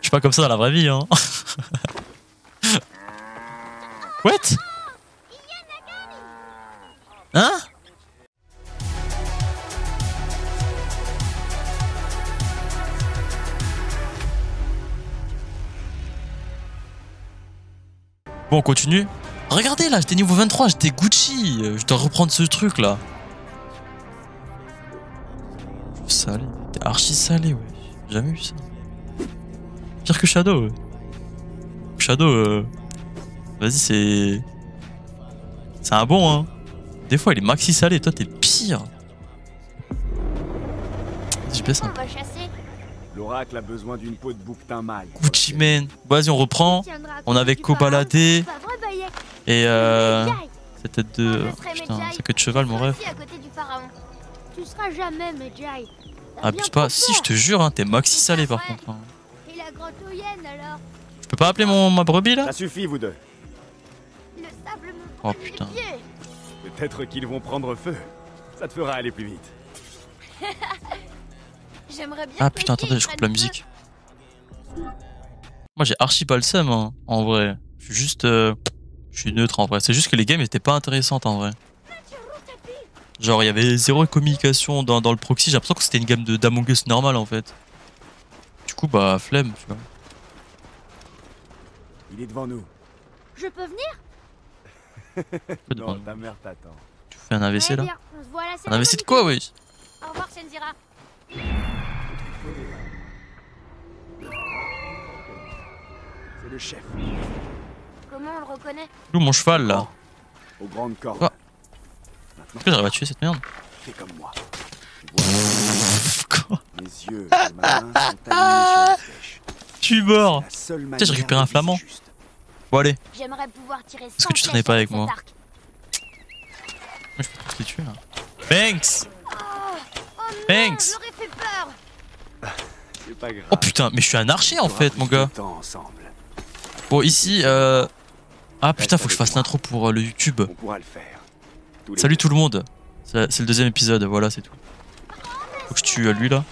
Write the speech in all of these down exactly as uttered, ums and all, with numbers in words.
suis pas comme ça dans la vraie vie, hein. What? Hein? Bon, on continue. Regardez là, j'étais niveau vingt-trois, j'étais Gucci. Je dois reprendre ce truc là. Salé. T'es archi salé, ouais. J'ai jamais vu ça. Pire que Shadow, ouais. Shadow, euh... vas-y, c'est. C'est un bon, hein. Des fois, il est maxi salé, toi, t'es pire. Je baisse un peu. L'oracle a besoin d'une peau de bouquetin mâle. Gucci man. Bon, vas-y, on reprend. On avait Kobaladé. Et euh. Cette tête de. Putain, c'est que de cheval, mon rêve. Tu seras jamais Medjay. Abuse pas. Si, je te jure, hein, t'es maxi salé par contre. Hein. Et la grande Oyenne alors? Je peux pas appeler mon, ma brebis là? Ça suffit, vous deux. Le sable me Oh putain. Peut-être qu'ils vont prendre feu. Ça te fera aller plus vite. J'aimerais bien. Ah putain, attendez, je coupe la musique. Moi j'ai archi pas le seum, hein, en vrai. Je suis juste. Euh... Je suis neutre en vrai. C'est juste que les games étaient pas intéressantes en vrai. Genre, il y avait zéro communication dans, dans le proxy. J'ai l'impression que c'était une game de d'Among Us normale en fait. Du coup, bah, flemme, tu vois. Il est devant nous. Je peux venir? Non, ta mère t'attend. Tu fais un A V C là? Bien, on se voit à la Un A V C de quoi, oui? Au revoir, Senzira. C'est le chef. Comment on le reconnaît? D'où mon cheval là? Aux grandes cordes. Ah. Est-ce que j'arrive à tuer cette merde? Fais comme moi. Quoi? Les yeux de ma main sont alignés sur la flèche. Je suis mort! La seule Tiens, j'ai récupéré un manière flamand. de viser juste. Bon, allez. J'aimerais pouvoir tirer Est-ce que tu traînais pas avec moi? Moi, je peux tous les tuer là. Banks! Oh, oh non, Banks! je leur ai fait peur. C'est pas grave. Oh putain, mais je suis un archer en On aura fait, plus mon de gars. temps ensemble. Bon, ici, euh. Ah putain, faut que je fasse l'intro pour euh, le YouTube. On pourra le faire. Tous les Salut deux. tout le monde. C'est c'est le deuxième épisode, voilà, c'est tout. Faut que je tue euh, lui là.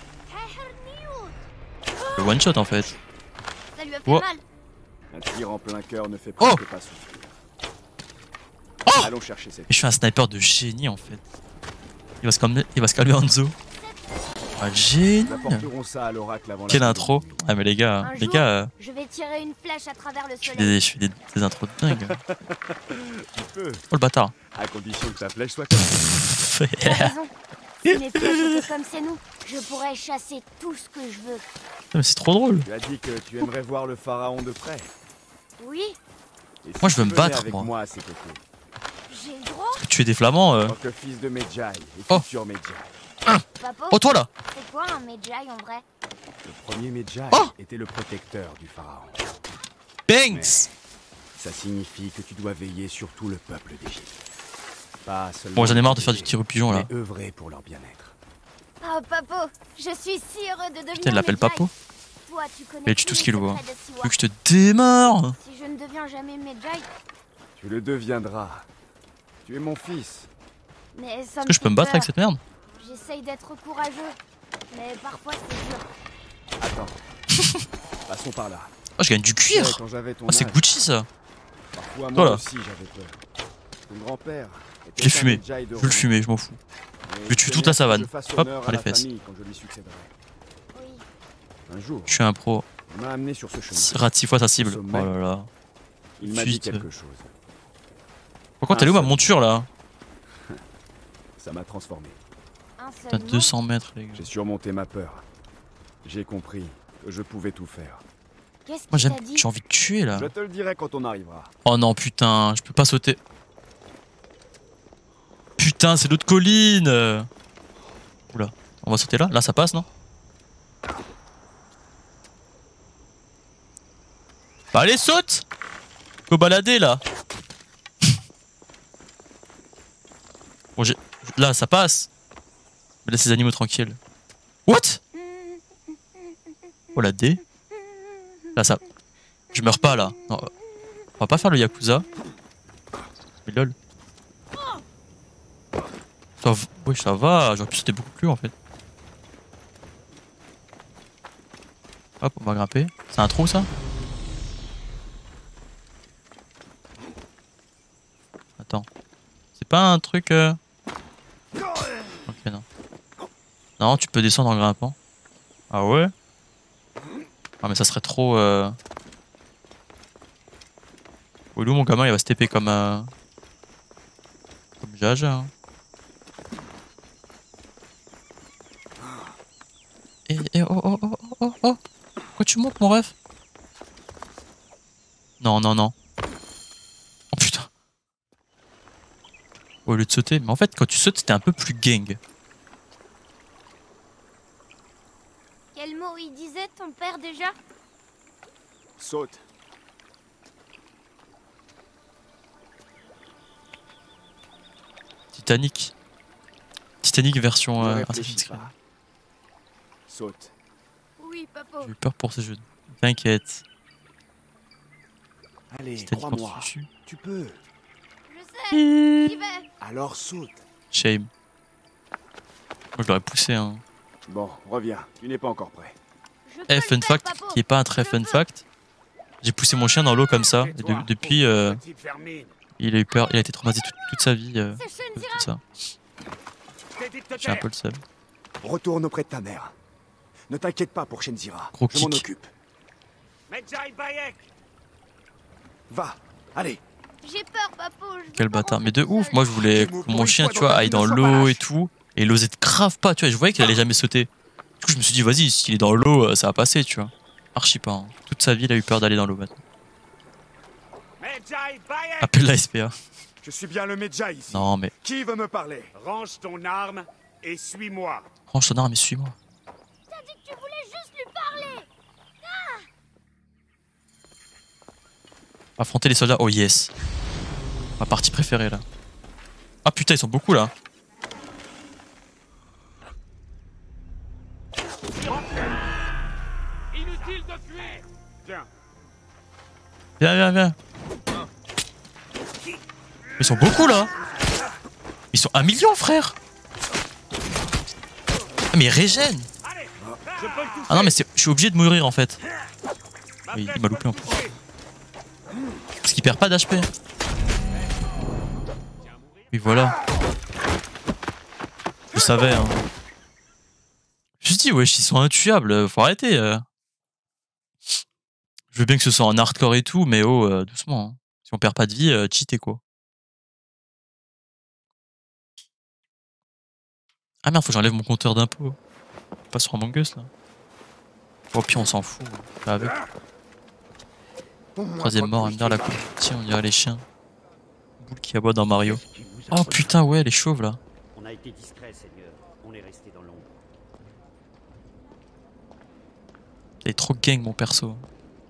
Le one shot en fait. Ça lui a fait Oh. mal. Un tir en plein cœur ne fait Oh. presque pas souffrir. Oh. Allons chercher cette. Et je suis un sniper de génie en fait. Il va se calmer, il va se calmer Hanzo. Ah, génie. Nous apporterons ça à l'oracle avant la Quelle fin intro. de la nuit. Ah mais les gars, Un les jour, gars, euh, Je vais tirer une flèche à travers le je fais soleil. des, je fais des, des intros de dingue. Tu peux, Oh le bâtard. à condition que ta flèche soit comme ça. T'as raison. Si mes flèches étaient comme c'est nous, je pourrais chasser tout ce que je veux. Mais c'est trop drôle. Tu as dit que tu aimerais voir le pharaon de près. Oui, Et si Moi, je veux tu me venais battre, avec moi. moi à ses côtés. j'ai le droit. Tuer des flamands. En Euh... tant que fils de Medjay et Oh. futur Medjay. Papa, Oh toi là. c'est quoi un Medjay en vrai? Le premier Medjay Oh. était le protecteur du pharaon. Banks. Ça signifie que tu dois veiller sur tout le peuple d'Égypte. Pas seulement. Bon, j'en ai marre de faire du tir au pigeon là. mais œuvrer pour leur bien-être. Oh Papo, je suis si heureux de devenir Putain, il l'appelle Medjay. Papo. Toi, tu connais Mais tu tous tout ce les qu'il voit. secrets de Siwa. Tu veux que je te démarre? Si je ne deviens jamais Medjay, Tu le deviendras. Tu es mon fils. mais ça Est-ce que je peux me battre avec cette merde? J'essaye d'être courageux, mais parfois c'est dur. Attends. Passons par là. Oh, je gagne du Tu sais, cuir. quand j'avais ton Oh, c'est âge, Gucci ça. parfois moi Voilà. aussi j'avais peur. Ton grand-père. était Je l'ai un fumé. Medjay de Je vais le renom. fumer, je m'en fous. Mais Je tue il toute la tenait à ce que savane. je fasse Hop, honneur par à les la fesses. famille quand je lui succéderai. Oui. Un jour, Je suis un pro. il m'a amené sur ce chemin. Rate six fois sa cible. Oh Sommet. là là. Il m'a dit Suite. quelque chose. Pourquoi t'as où ma monture là? Ça m'a transformé. Un seul Putain, mot. deux cents mètres les gars. J'ai surmonté ma peur. J'ai compris que je pouvais tout faire. Qu'est-ce Moi qu'il j'aime, t'a dit? j'ai envie de tuer là. Je te le dirai quand on arrivera. Oh non putain, je peux pas sauter. Putain, c'est l'autre colline. Oula, on va sauter là? Là ça passe non? Bah allez saute! Faut balader là. Bon j'ai... Là ça passe. Mais laisse ces animaux tranquilles. What? Oh la D. Là ça... Je meurs pas là. Non, on va pas faire le Yakuza. Mais lol. Ça va... Oui ça va, j'aurais pu sauter beaucoup plus en fait. Hop, on va grimper. C'est un trou ça? Attends. C'est pas un truc... Euh... Ok, non. Non, tu peux descendre en grimpant. Ah ouais? Ah mais ça serait trop... Euh... Oulou, mon gamin, il va se taper comme... Euh... Comme Jaja. Hein. Et, et oh oh oh oh oh oh. Pourquoi tu montes mon ref? Non non non. Oh putain. Au lieu de sauter. Mais en fait quand tu sautes c'était un peu plus gang. Quel mot il disait ton père déjà? Saute. Titanic. Titanic version Ne euh, réfléchis Assassin's Creed. pas. Saute. Oui, papa. J'ai eu peur pour ce jeu. T'inquiète. Allez, Titanic en crois-moi. dessus. Tu peux. Je sais, j'y vais. Alors saute. Shame. Moi je l'aurais poussé hein. Bon, reviens. Tu n'es pas encore prêt. Je peux Eh, le fun faire, fact, papo. qui est pas un très Je fun peux. fact. J'ai poussé mon chien dans l'eau comme ça. Et de- depuis, euh, Petite vermine. il a eu peur, il a été traumatisé toute, toute sa vie. Euh, C'est de Shinzira. tout ça. Je t'ai dit de te J'ai un taire. peu le seum. Retourne auprès de ta mère. Ne t'inquiète pas pour Shenzira. Gros Je m'en kick. occupe. Medjay Bayek. Va. Allez. J'ai peur, papo. je veux Quel pas bâtard. rentrer Mais de toute ouf, seule. moi je voulais Tu m'ouvres que mon pour une chien, fois tu dans vois, ta aille vie, dans ne sois pas l'eau et lâche. tout. Et il osait grave pas, tu vois. Je voyais qu'il allait jamais sauter. Du coup, je me suis dit, vas-y, s'il est dans l'eau, euh, ça va passer, tu vois. Archi pas. Hein. Toute sa vie, il a eu peur d'aller dans l'eau maintenant. Medjay Bayek. Appelle la S P A. Je suis bien le Medjay ici. Non, mais Qui veut me parler? Range ton arme et suis-moi. range ton arme et suis-moi. T'as dit que tu voulais juste lui parler. Affronter les soldats, oh yes. Ma partie préférée là. Ah putain, ils sont beaucoup là. Inutile de fuir. Tiens. Viens, viens, viens. Ils sont beaucoup là. Ils sont un million, frère. Ah, mais ils régènent. Allez. Je peux le toucher. Ah non, mais c'est- je suis obligé de mourir en fait. Oui, il m'a loupé en plus. Parce qu'il perd pas d'H P. Oui, voilà. Je savais, hein. Je me dis, wesh, ils sont intuables. Faut arrêter. euh. Je veux bien que ce soit en hardcore et tout, mais oh, euh, doucement. Hein. Si on perd pas de vie, euh, cheater quoi. Ah merde, faut que j'enlève mon compteur d'impôt. Pas sur Among Us là. Oh, puis on s'en fout. Pas avec. Troisième mort, à me dire la compétition, on dirait les chiens. Boule qui aboie dans Mario. Oh putain, ouais, les chauves là. On a été discret, Seigneur. On est resté dans l'ombre. Elle est trop gang mon perso.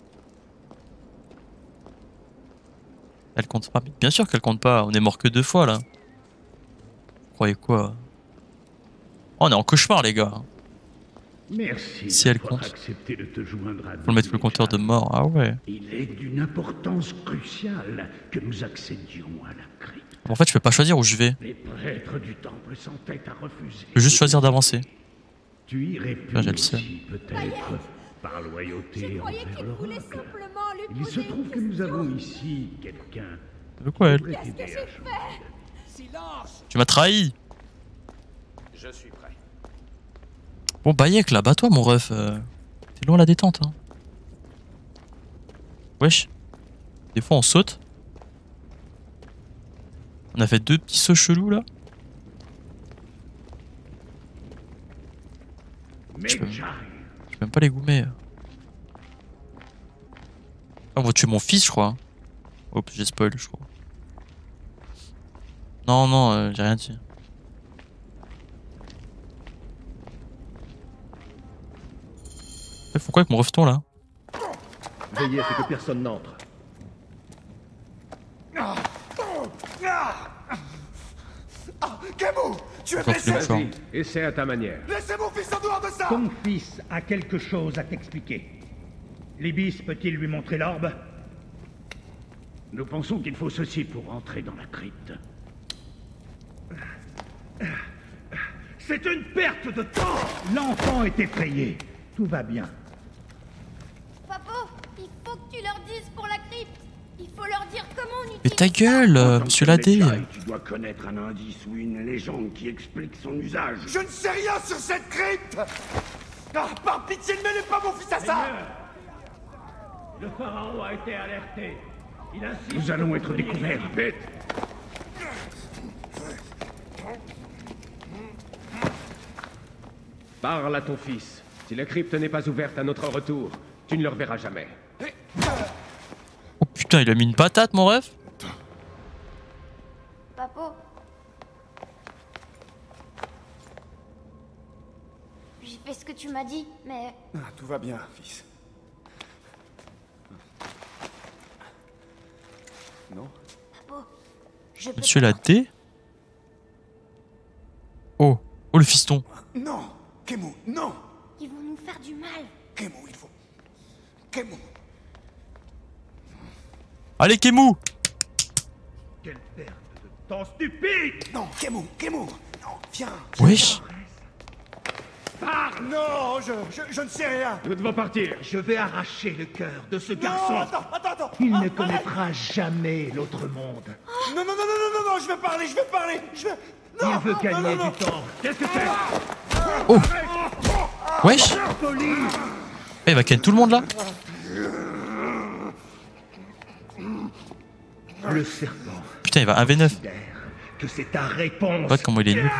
Elle compte pas. Mais bien sûr qu'elle compte pas, on est mort que deux fois là. Vous croyez quoi? Oh, on est en cauchemar les gars. Merci Si elle d'avoir compte. accepté de te joindre à Faut le mettre le compteur de mort, ah ouais. Il est d'une importance cruciale que nous accédions à la crypte. En fait, je peux pas choisir où je vais. Les prêtres du temple s'entêtent à refuser. Je peux juste choisir d'avancer. Tu irais plus Là, j'ai le seum. aussi, peut-être, par loyauté Je croyais envers qu'il le voulait roc. simplement lui Il se poser trouve une que nous question. avons ici quelqu'un De quoi elle? pour t'aider à changer. Silence. Tu m'as trahi. Je suis prêt. Bon, Bayek là, bats-toi mon ref. euh. T'es loin à la détente, hein. Wesh. Des fois on saute. On a fait deux petits sauts chelous là. Je peux, Medjay, je peux même pas les goumer. Ah, on va tuer mon fils, je crois. Oups, j'ai spoil, je crois. Non, non, euh, j'ai rien dit. Faut quoi avec mon reveton là? Veillez à ce que personne n'entre. Camus, tu es Attends, blessé. fais-le fort. Essaie à ta manière. Laissez mon fils en dehors de ça. Ton fils a quelque chose à t'expliquer. L'Ibis peut-il lui montrer l'orbe? nous pensons qu'il faut ceci pour entrer dans la crypte. C'est une perte de temps. L'enfant est effrayé. Tout va bien. Il faut que tu leur dises pour la crypte. Il faut leur dire comment on utilise. Mais ta gueule, euh, monsieur Ladé. Tu dois connaître un indice ou une légende qui explique son usage. Je ne sais rien sur cette crypte. Ah, par pitié, ne mêlez pas mon fils à ça. Le pharaon a été alerté. Il insiste. Nous allons être découverts, bête. Parle à ton fils. Si la crypte n'est pas ouverte à notre retour, tu ne le reverras jamais. Oh putain, il a mis une patate, mon ref. Papo. J'ai fait ce que tu m'as dit, mais... Ah, tout va bien, fils. Non. Papo, je peux Monsieur pas. Ladé. Oh, oh le fiston. Non, Kemu, non. Ils vont nous faire du mal. Kemu, il faut... Kemu. Allez, Kemu. Quelle perte de temps stupide. Non, Kemu, Kemu. Non, viens. Wesh. Non, je, je, je ne sais rien. Nous devons partir. Je vais arracher le cœur de ce Non, garçon. attends, attends, attends. Il Ah, ne connaîtra jamais l'autre monde. Non, non, non, non, non, non, non, je vais parler, je vais parler. Je vais... Non, Il veut non, gagner non, non, du temps. Qu'est-ce que c'est? Oh. Wesh. Eh, il va ken tout le monde là. Le serpent Putain, il va un v neuf. considère que c'est ta réponse. Regarde comment il est nul.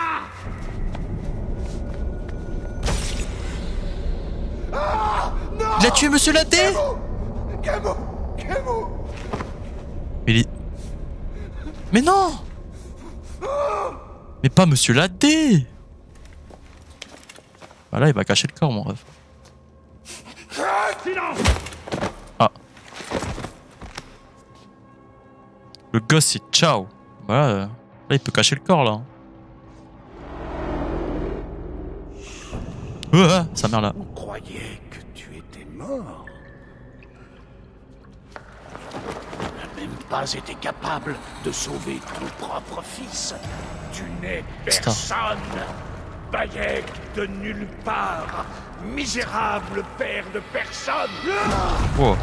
Il a tué Monsieur Ladé. Kemu, Kemu. Mais il est... Mais non. Mais pas Monsieur Ladé. Bah là, il va cacher le corps, mon ref. Ah. Le gosse, c'est ciao. Bah là, euh, là, il peut cacher le corps, là. Ah, sa mère, là. On croyait que tu étais mort. Tu n'as même pas été capable de sauver ton propre fils. Tu n'es Star. personne. Bayek de nulle part. Misérable père de personne. Wow.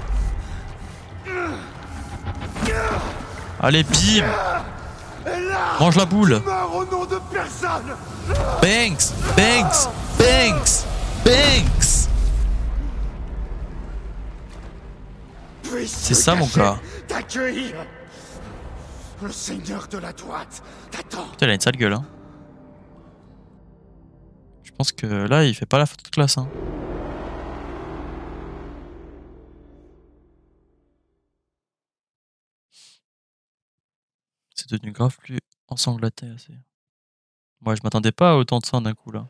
Allez, bim. Mange la boule. Meurs au nom de personne. Banks, Banks, Banks, Banks. C'est ça, mon gars. T'accueillir. Le seigneur de la droite t'attend. Putain, il a une sale gueule, hein. Je pense que là, il fait pas la photo de classe, hein. C'est devenu grave plus ensanglanté, assez. Moi, je m'attendais pas à autant de ça d'un coup, là.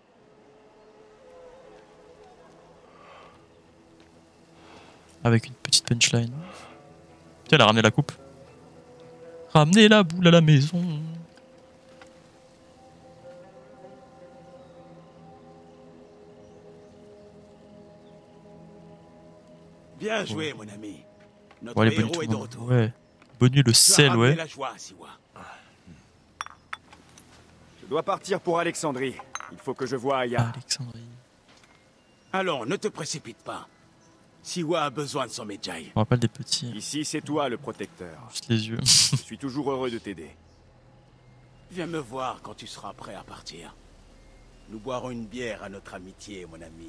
Avec une petite punchline. Putain, elle a ramené la coupe. Ramenez la boule à la maison. Bien joué, mon ami. Notre Ouais, les héros bonus, est tout de le monde. retour. Ouais. Bonus, le Tu as sel, ramené ouais. la joie, Siwa. Je dois partir pour Alexandrie. Il faut que je voie Aya. Alexandrie. Alors, ne te précipite pas. Siwa a besoin de son Medjay. Je me rappelle des petits. Ici, c'est toi le protecteur. Juste les yeux. Je suis toujours heureux de t'aider. Viens me voir quand tu seras prêt à partir. Nous boirons une bière à notre amitié, mon ami.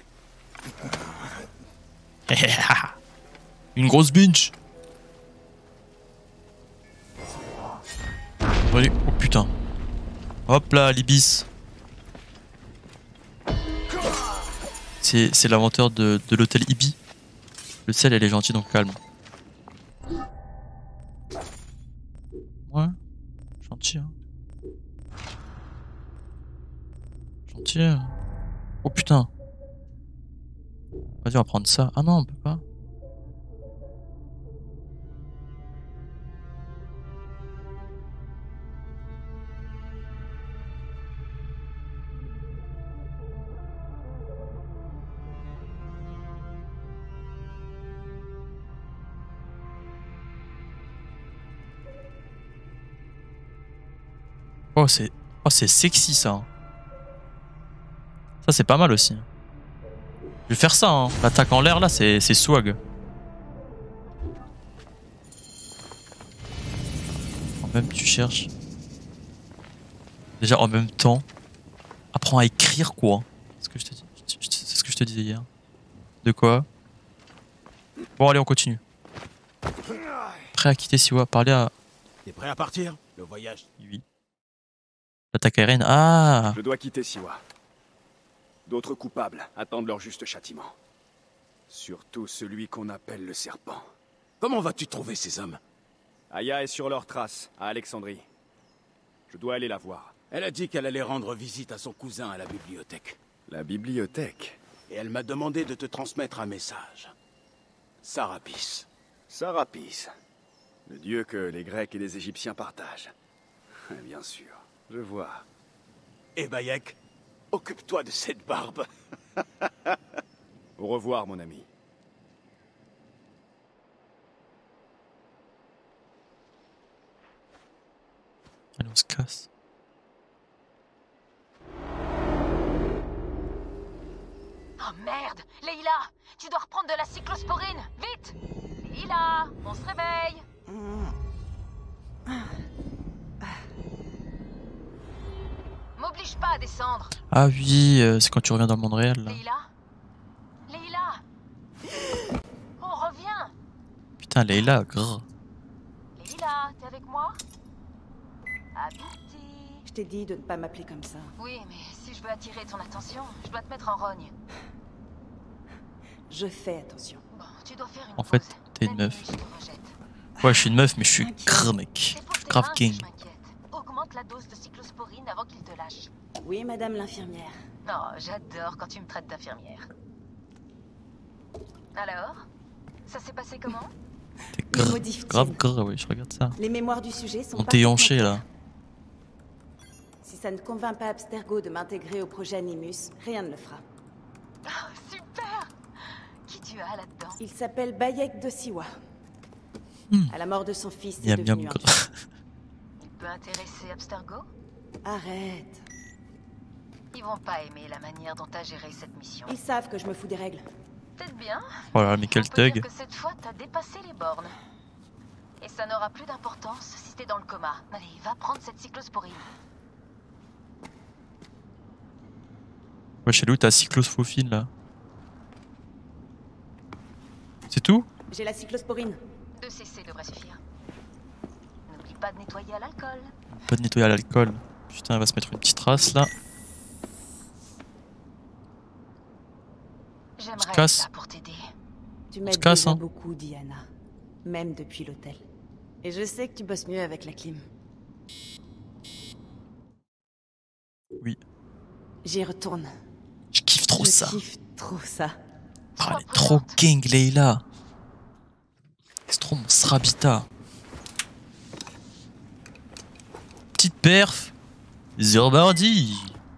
Une grosse binge. Allez. Oh putain. Hop là, l'ibis. C'est c'est l'inventeur de, de l'hôtel Ibi. Le sel, elle est gentil, donc calme. Ouais. Gentil, hein. Gentil. Hein. Oh putain. Vas-y, on va prendre ça. Ah non, on peut pas. Oh, c'est oh, c'est sexy ça. Ça, c'est pas mal aussi. Je vais faire ça, hein. L'attaque en l'air là, c'est swag. En même tu cherches. Déjà en même temps, apprends à écrire quoi. C'est ce que je te dis. C'est ce que je te disais hier. De quoi? Bon allez, on continue. Prêt à quitter Siwa, parler à... T'es prêt à partir? Le voyage. Oui. L'attaque aérienne, ah. Je dois quitter Siwa. D'autres coupables attendent leur juste châtiment. Surtout celui qu'on appelle le serpent. Comment vas-tu trouver ces hommes? Aya est sur leurs traces, à Alexandrie. Je dois aller la voir. Elle a dit qu'elle allait rendre visite à son cousin à la bibliothèque. La bibliothèque? Et elle m'a demandé de te transmettre un message. Sarapis. Sarapis. Le dieu que les Grecs et les Égyptiens partagent. Bien sûr, je vois. Et Bayek, occupe-toi de cette barbe. Au revoir, mon ami. Allez, on se casse. Oh merde! Leïla! Tu dois reprendre de la cyclosporine! Vite! Leïla! On se réveille! M'oblige pas à descendre! Ah oui, euh, c'est quand tu reviens dans le monde réel là. Leïla? Leïla! On revient! Putain, Leïla, grrr. Leïla, t'es avec moi? Habiti! Je t'ai dit de ne pas m'appeler comme ça. Oui, mais si je veux attirer ton attention, je dois te mettre en rogne. Je fais attention. Bon, tu dois faire une En fait, pause. t'es une meuf. Je te rejette. Ouais, je suis une meuf, mais je suis grrr, mec. Je suis grave king. Augmente la dose de cyclosporine avant qu'il te lâche. Oui, madame l'infirmière. Oh, j'adore quand tu me traites d'infirmière. Alors? Ça s'est passé comment? T'es grrr, grave grrr, oui, je regarde ça. Les mémoires du sujet sont On t'est hanché là. Si ça ne convainc pas Abstergo de m'intégrer au projet Animus, rien ne le fera. Oh, super! Qui tu as là-dedans? Il s'appelle Bayek de Siwa. Hmm. À la mort de son fils, il est Miam devenu miam un grrr. Il peut intéresser Abstergo? Arrête. Ils vont pas aimer la manière dont t'as géré cette mission. Ils savent que je me fous des règles. Peut-être bien. Voilà, mais quel On peut dire thug. que cette fois, t'as dépassé les bornes. Et ça n'aura plus d'importance si t'es dans le coma. Allez, va prendre cette cyclosporine. Ouais, chez lui, t'as cyclosphophine là. C'est tout? J'ai la cyclosporine. deux C C devrait suffire. N'oublie pas de nettoyer à l'alcool. Pas de nettoyer à l'alcool. Putain, elle va se mettre une petite trace là. J'aimerais être casse. là pour t'aider. Tu m'aides casse, déjà hein. beaucoup, Diana. Même depuis l'hôtel. Et je sais que tu bosses mieux avec la clim. Oui. J'y retourne. Je kiffe trop je ça. Je kiffe trop ça. Oh, elle est trop gang, Leïla. C'est trop mon srabita. Petite perf. Zurbardi.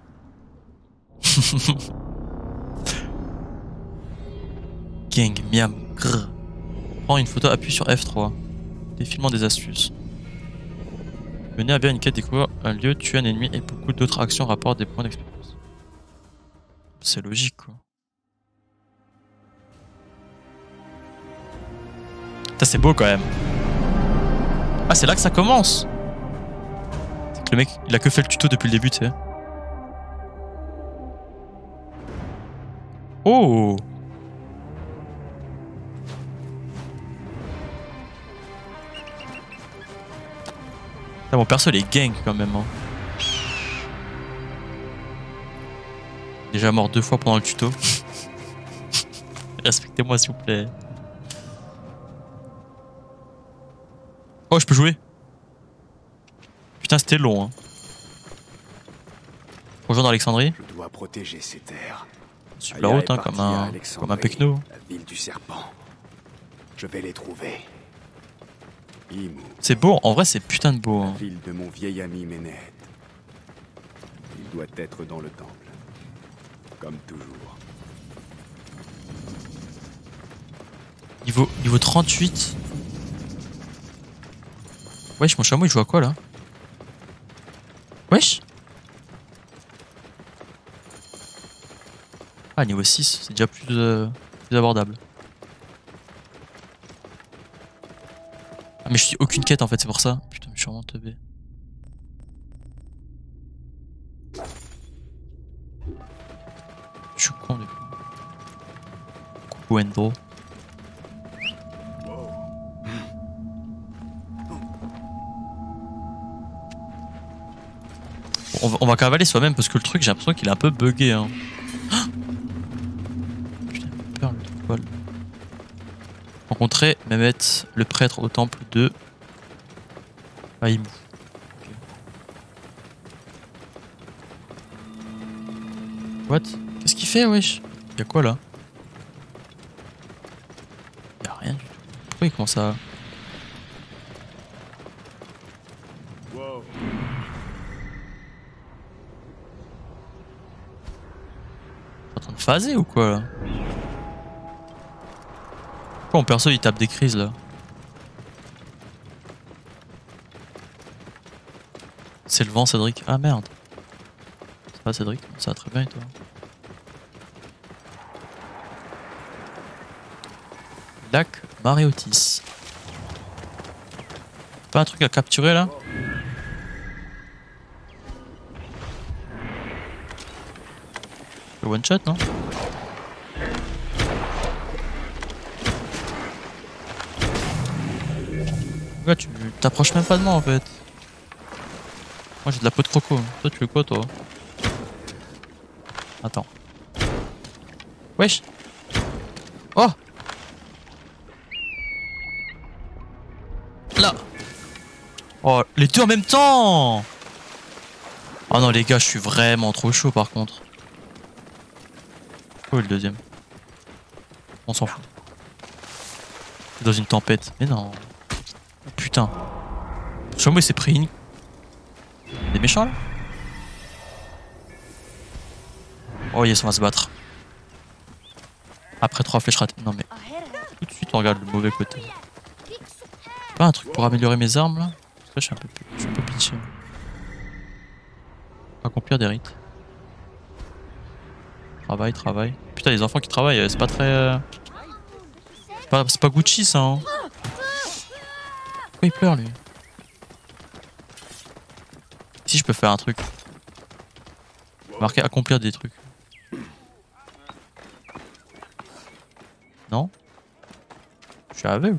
Gang, miam, grrr. Prends une photo, appuie sur F trois. Défilement des astuces. Mener à bien une quête, découvrir un lieu, tuer un ennemi et beaucoup d'autres actions rapportent des points d'expérience. C'est logique quoi. Putain, c'est beau quand même. Ah, c'est là que ça commence. C'est que le mec, il a que fait le tuto depuis le début, tu sais. Oh. Putain, mon perso, il est gang quand même. Hein. Déjà mort deux fois pendant le tuto. Respectez-moi s'il vous plaît. Oh, je peux jouer. Putain, c'était long. Hein. Rejoindre Alexandrie. Je dois protéger ces terres. Suivre la route, hein, comme un, comme un pecno. La ville du serpent. Je vais les trouver. Imu. C'est beau, en vrai, c'est putain de beau. La Hein. ville de mon vieil ami Ménède. Il doit être dans le temple. Comme toujours. Niveau, niveau trente-huit. Wesh, mon chameau, il joue à quoi là? Wesh. Ah, niveau six, c'est déjà plus, euh, plus abordable. Ah, mais je suis aucune quête en fait, c'est pour ça. Putain, je suis vraiment teubé. Je suis con du coup. Coucou Endro. On va, on va cavaler soi-même parce que le truc, j'ai l'impression qu'il est un peu bugué. Hein. Putain, j'ai peur le truc poil. Rencontrer Mehmet, le prêtre au temple de Aïmou. Okay. What? Qu'est-ce qu'il fait, wesh? Y'a quoi là? Y'a rien du tout. Pourquoi il commence à. Wow. En train de phaser ou quoi là? Pourquoi mon perso il tape des crises là? C'est le vent, Cédric. Ah merde. Ça va, Cédric? Ça va très bien et toi? Lac Maréotis. Pas un truc à capturer là? Le one shot, non? Ouais, tu t'approches même pas de moi en fait. Moi j'ai de la peau de croco. Toi tu veux quoi toi? Attends. Wesh. Oh. Là. Oh, les deux en même temps. Oh non les gars, je suis vraiment trop chaud par contre. Où est le deuxième? On s'en fout. Dans une tempête. Mais non. Oh, putain. Sur moi il s'est pris une... Des méchants là? Oh yes, on va se battre. Après trois flèches ratées. Non mais... Tout de suite on regarde le mauvais côté. Pas un truc pour améliorer mes armes là? Parce que là je suis un peu, je suis un peu pitché. Accomplir des rites. Travail, travail. Putain, les enfants qui travaillent, c'est pas très... Euh... C'est pas, c'est pas Gucci ça hein. Pourquoi il pleure lui? Si je peux faire un truc. Marquer accomplir des trucs. Non? Je suis aveugle.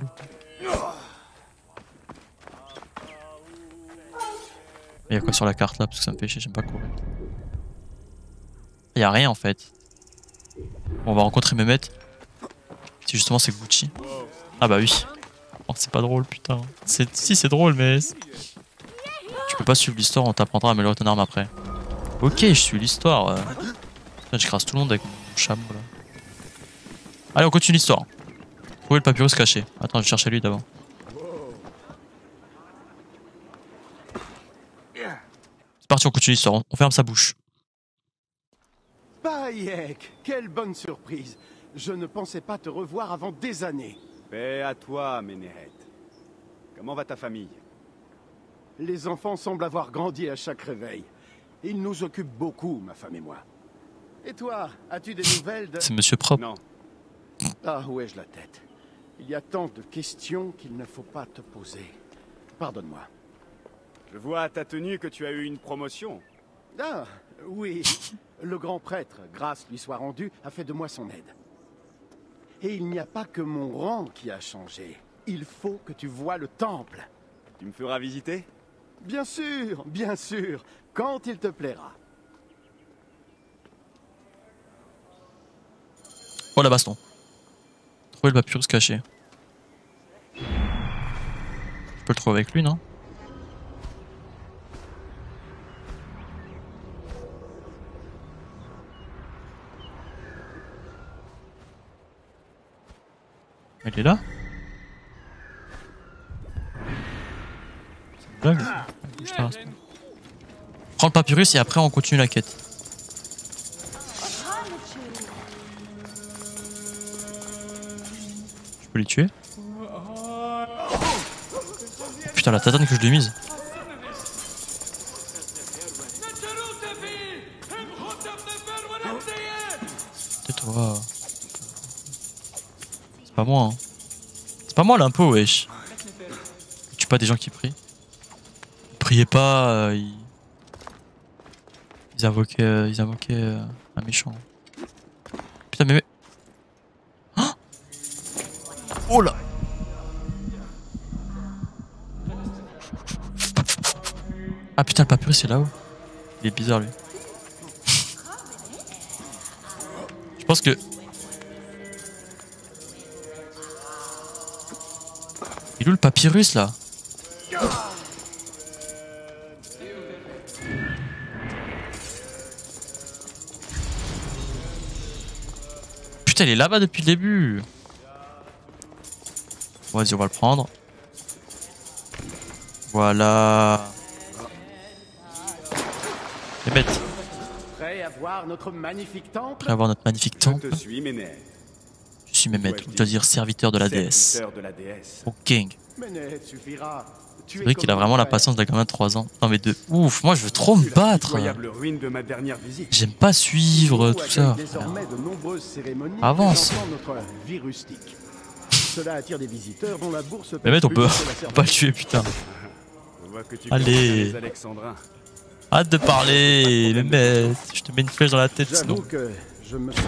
Il y a quoi sur la carte là? Parce que ça me fait chier, j'aime pas courir. Il y a rien en fait. Bon, on va rencontrer Mehmet. Si justement c'est Gucci. Ah bah oui. Oh, c'est pas drôle putain. Si c'est drôle mais... Tu peux pas suivre l'histoire, on t'apprendra à améliorer ton arme après. Ok, je suis l'histoire. Euh... Je crasse tout le monde avec mon chameau là. Allez, on continue l'histoire. Trouver le papyrus caché. Attends, je cherche à lui d'abord. C'est parti, on continue l'histoire. On ferme sa bouche. Bayek, quelle bonne surprise. Je ne pensais pas te revoir avant des années. Paix à toi, Ménéret. Comment va ta famille? Les enfants semblent avoir grandi à chaque réveil. Ils nous occupent beaucoup, ma femme et moi. Et toi, as-tu des nouvelles de... C'est Monsieur Propre. Non. Ah, où ai-je la tête? Il y a tant de questions qu'il ne faut pas te poser. Pardonne-moi. Je vois à ta tenue que tu as eu une promotion. Ah, oui. Le grand prêtre, grâce lui soit rendue, a fait de moi son aide. Et il n'y a pas que mon rang qui a changé. Il faut que tu vois le temple. Tu me feras visiter? Bien sûr, bien sûr, quand il te plaira. Oh la baston. Trouver le papyrus caché. Je peux le trouver avec lui, non? Il est là? C'est une blague? Prends le papyrus et après on continue la quête. Je peux les tuer? Putain, la tatane que je lui ai mise. Peut-être Pas moi, hein. C'est pas moi l'impôt, wesh. Tu tues pas des gens qui prient. Ils priaient pas, euh, ils... Ils invoquaient, euh, ils invoquaient euh, un méchant. Putain, mais... mais... Oh, oh là. Ah putain, le papyrus c'est là-haut. Il est bizarre lui. Je pense que... Il est où le papyrus là? Putain, il est là-bas depuis le début. Vas-y, on va le prendre. Voilà. Les bêtes. Prêt à voir notre magnifique temple? Prêt à voir notre magnifique temple. Je te suis, Ménès. Je suis Mehmet, ou je dois dire serviteur de la déesse. Serviteur de la déesse. Au king. Ménès suffira. C'est vrai qu'il a vraiment la patience d'un gamin de trois ans. Non mais de ouf, moi je veux trop me battre. Ruine de ma dernière visite. J'aime pas suivre tout ça. Désormais de nombreuses cérémonies avance. Notre vie rustique. Cela attire des visiteurs dont la bourse Mehmet, on peut, on peut pas le tuer, putain. Allez. Hâte de parler, Mehmet. Je te mets une flèche dans la tête sinon. Que je me...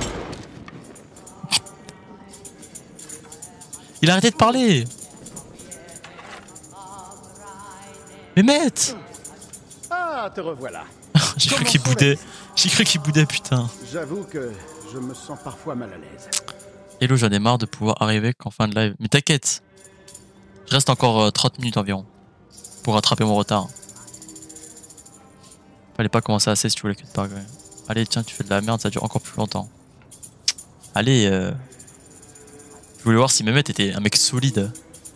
Il a arrêté de parler. Mehmet. Ah, te revoilà. J'ai cru qu'il boudait. J'ai cru qu'il boudait, putain. J'avoue que je me sens parfois mal à l'aise. Hello, j'en ai marre de pouvoir arriver qu'en fin de live. Mais t'inquiète. Je reste encore euh, trente minutes environ. Pour rattraper mon retard. Fallait pas commencer à seize si tu voulais que tu parles. Ouais. Allez, tiens, tu fais de la merde, ça dure encore plus longtemps. Allez, euh... je voulais voir si Mehmet était un mec solide.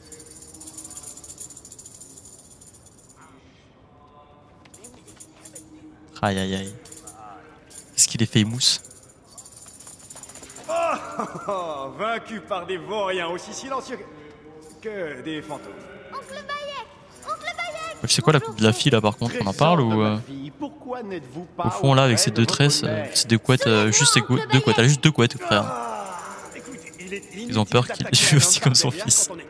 Aïe aïe aïe. Qu'est-ce qu'il est fait, mousse? Oh, oh, oh, vaincu par des vauriens aussi silencieux que, que des fantômes. Oncle Bayek, Oncle Bayek. Je sais quoi la coupe de la fille là par contre, on en parle ou euh... Au fond là avec ces deux tresses, euh, ces deux couettes, euh, juste ces cou deux couettes, elle a juste deux couettes frère. Ils ont peur qu'il tue aussi comme son fils. Tu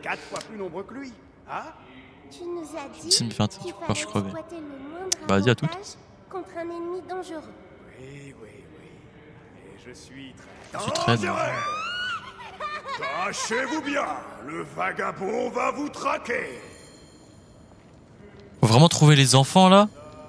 nous as dit Ça me fait un truc quand je suis crevé. Bah vas-y à toutes. Contre un ennemi dangereux. Oui, oui, oui. Et je suis très... Je suis très bien. Cachez-vous bien, le vagabond va vous traquer. Faut vraiment trouver les enfants là.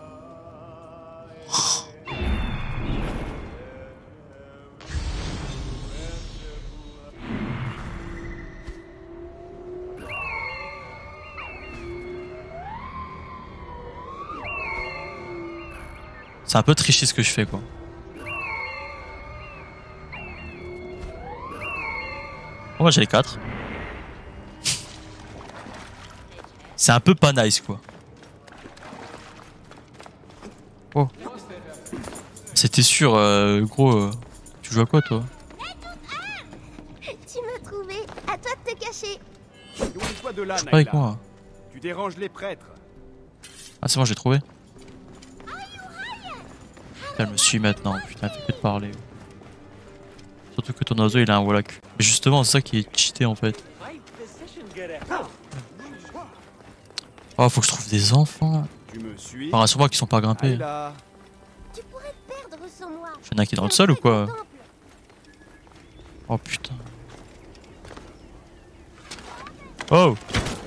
C'est un peu triché ce que je fais quoi. Oh, moi j'ai les quatre. C'est un peu pas nice quoi. Oh. C'était sûr, euh, gros. Euh, tu joues à quoi toi? Tu m'as trouvé, à toi de te cacher. Loin-toi de là, Je suis pas avec moi. Tu déranges les prêtres. Ah c'est bon, j'ai trouvé. Elle me suit maintenant, putain, elle fait que de parler. Surtout que ton oiseau il a un wallach. Et justement, c'est ça qui est cheaté en fait. Oh, faut que je trouve des enfants. Tu me suis. Enfin, rassure-moi qu'ils sont pas grimpés. Tu pourrais te perdre sans moi. J'en ai un qui est dans le sol ou quoi? Oh putain. Oh.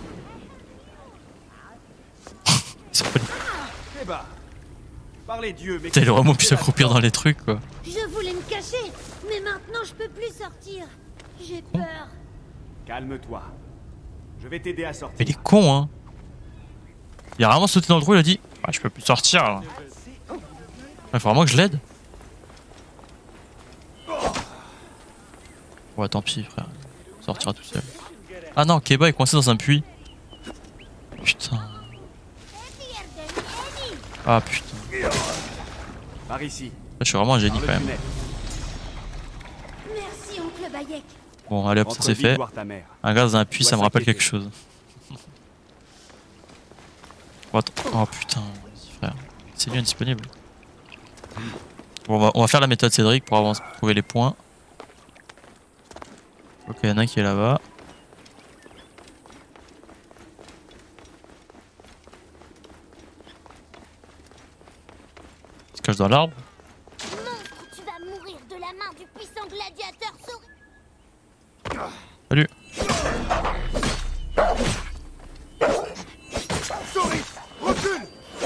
Ils sont pas... Eh bah. Parlez Dieu, mais... Putain, il aurait vraiment pu s'accroupir dans les trucs quoi. Je voulais me cacher, mais maintenant je peux plus sortir. J'ai peur. Calme-toi. Je vais t'aider à sortir. Mais il est con hein. Il a vraiment sauté dans le trou, il a dit ah, je peux plus sortir là. Il faut vraiment que je l'aide. Ouais tant pis frère. Il sortira tout seul. Ah non, Keba est coincé dans un puits. Putain. Ah putain. Par ici. Là, je suis vraiment un génie quand même. Merci, oncle Bayek. Bon, allez hop, ça c'est fait. Un gars dans un puits, ça me rappelle quelque chose. Oh, oh putain, frère. C'est lui indisponible. Bon, on va, on va faire la méthode Cédric pour avancer, pour trouver les points. Ok, il y en a un qui est là-bas. Il se cache dans l'arbre. Monstre, tu vas mourir de la main du puissant gladiateur souris. Salut. Souris, recule.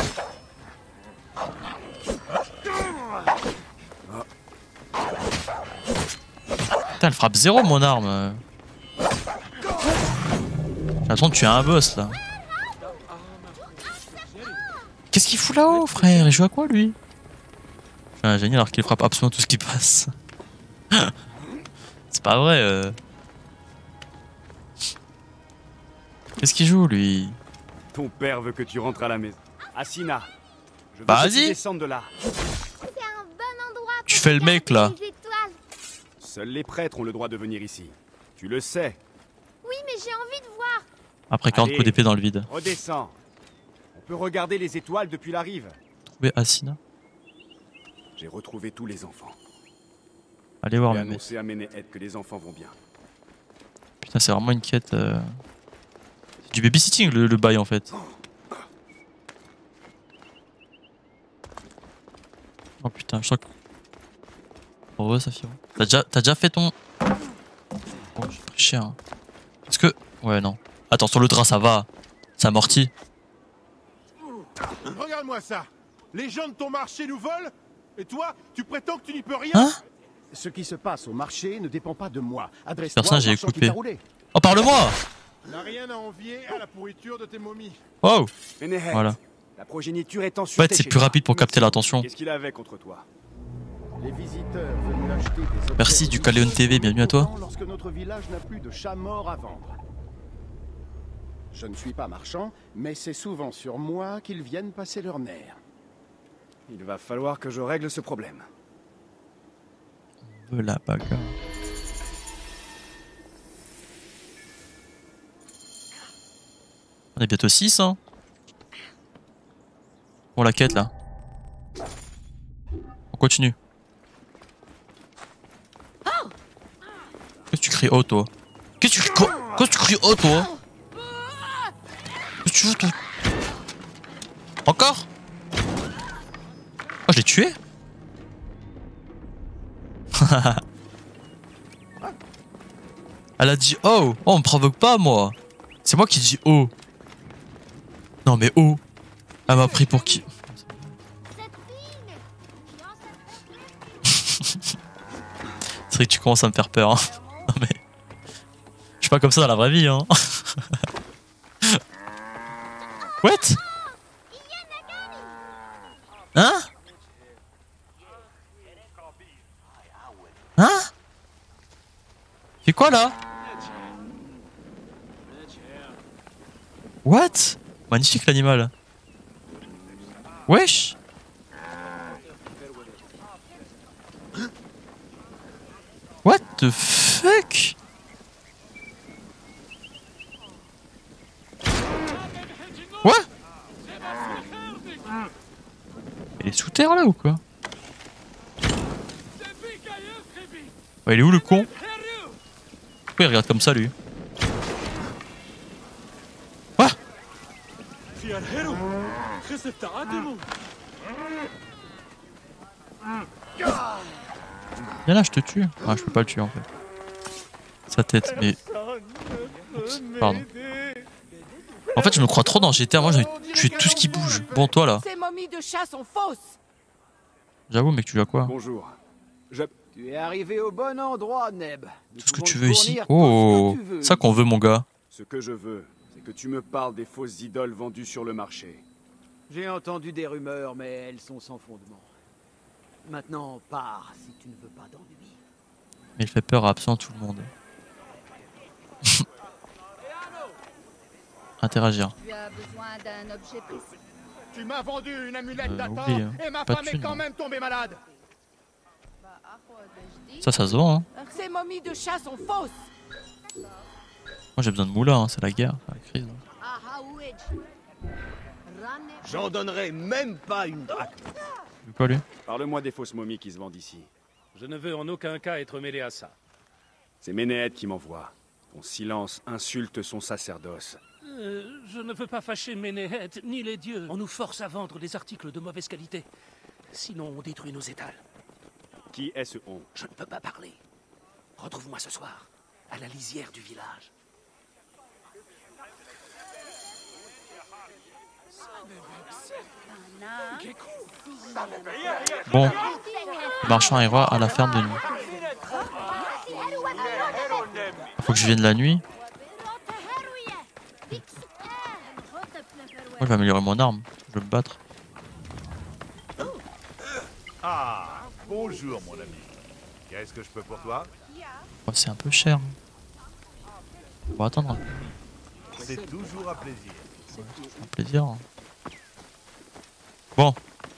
Putain, elle frappe zéro mon arme. J'ai l'impression de tuer un boss là. Qu'est-ce qu'il fout là-haut, frère? Il joue à quoi lui? C'est un génie alors qu'il frappe absolument tout ce qui passe. C'est pas vrai. Euh... Qu'est-ce qu'il joue lui? Ton père veut que tu rentres à la maison. Asina, je veux Bah, que tu vas-y. descendes de là. C'est un bon endroit pour Tu fais le mec là. regarder les étoiles. Seuls les prêtres ont le droit de venir ici. Tu le sais. Oui, mais j'ai envie de voir. Après quarante Allez. coups d'épée dans le vide. Redescends. On peut regarder les étoiles depuis la rive. Trouver Asina. J'ai retrouvé tous les enfants. Allez voir J'ai le mec. annoncé à Ménéhette que les enfants vont bien. Putain, c'est vraiment une quête. Euh... C'est du babysitting le, le bail en fait. Oh putain, je crois que. Oh ouais, ça fait. T'as déjà, t'as déjà fait ton. Oh, j'ai pris cher. Hein. Est-ce que. Ouais, non. Attends, sur le drap, ça va. Ça amortit. Regarde-moi ça. Les gens de ton marché nous volent. Et toi, tu prétends que tu n'y peux rien? Hein? Ce qui se passe au marché ne dépend pas de moi. Adresse-toi Personne, au j'ai marchand qui coupé. t'a roulé. Oh, parle-moi! N'a rien à envier à la pourriture de tes momies. Wow! Ménéhette, Voilà. la progéniture est en En sûreté fait, c'est chez plus toi. rapide pour capter l'attention. Qu'est-ce qu'il avait contre toi? Les visiteurs venus acheter des objets Merci de du luxe Caléon T V, bienvenue à toi. lorsque notre village n'a plus de chats morts à vendre. Je ne suis pas marchand, mais c'est souvent sur moi qu'ils viennent passer leur nerf. Il va falloir que je règle ce problème. De la bagarre. On est bientôt six, hein. Pour la quête là. On continue. Qu'est-ce que tu cries haut toi? Qu'est-ce que tu cries Qu'est-ce que tu cries haut toi? Qu'est-ce que tu veux toi? Encore? Oh, je l'ai tué? Elle a dit oh. Oh, on me provoque pas moi. C'est moi qui dis oh. Non mais oh. Elle m'a pris pour qui? C'est vrai que tu commences à me faire peur. Hein. Non mais. Je suis pas comme ça dans la vraie vie hein. What? Hein? Hein? C'est quoi là? What? Magnifique l'animal. Wesh. What the fuck? What? Elle est sous terre là ou quoi? Ouais, il est où le con? Pourquoi il regarde comme ça lui? Quoi? Viens là, je te tue. Ah, je peux pas le tuer en fait. Sa tête, mais. Oups, pardon. En fait, je me crois trop dans G T A. Moi, j'ai tué tout ce qui bouge. Bon, toi là. Ces momies de chat sont fausses. J'avoue, mec, tu joues à quoi? Bonjour. Je... Tu es arrivé au bon endroit, Neb. Tout ce que tu veux ici. Oh, ça qu'on veut, mon gars. Ce que je veux, c'est que tu me parles des fausses idoles vendues sur le marché. J'ai entendu des rumeurs, mais elles sont sans fondement. Maintenant, pars si tu ne veux pas d'ennui. Mais il fait peur à absolument tout le monde. Interagir. Tu as besoin d'un objet précis. Tu m'as vendu une amulette Euh, d'attente oublie, hein. et ma Pas de femme est thune, quand hein. même tombée malade. Ça, ça se vend, hein. Ces momies de chat sont fausses. Moi, j'ai besoin de moulin, hein. C'est la guerre, c'est la crise. J'en donnerai même pas une drachme. C'est quoi lui? Parle-moi des fausses momies qui se vendent ici. Je ne veux en aucun cas être mêlé à ça. C'est Ménéète qui m'envoie. Ton silence insulte son sacerdoce. Euh, je ne veux pas fâcher Ménéète, ni les dieux. On nous force à vendre des articles de mauvaise qualité. Sinon, on détruit nos étals. Qui est ce on? Je ne peux pas parler. Retrouve-moi ce soir, à la lisière du village. Bon, le marchand ira à la ferme de nuit. Faut que je vienne la nuit. Moi, je vais améliorer mon arme. Je vais me battre. Ah, bonjour mon ami. Qu'est-ce que je peux pour toi? Oh, c'est un peu cher. On va attendre. C'est toujours un plaisir. Un plaisir. Bon.